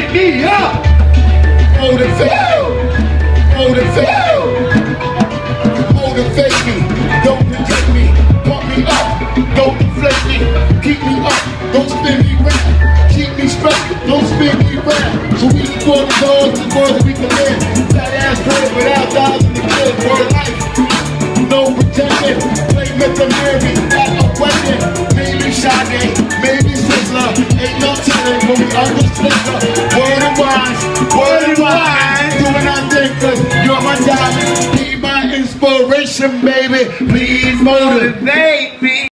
Motivate me up. Motivate me, don't reject me, pump me up, don't deflate me, keep me up, don't spin me round, keep me straight, don't spin me round, so we can go to doors, the world that we can live, that ass good without dollars in the good, for life, no protection, play with the Mary, not a weapon, maybe Sade, maybe Sizzler, ain't no telling when we understand her, word and wine, doing our thing, cause you're my diamond, be my inspiration, baby, please motivate me.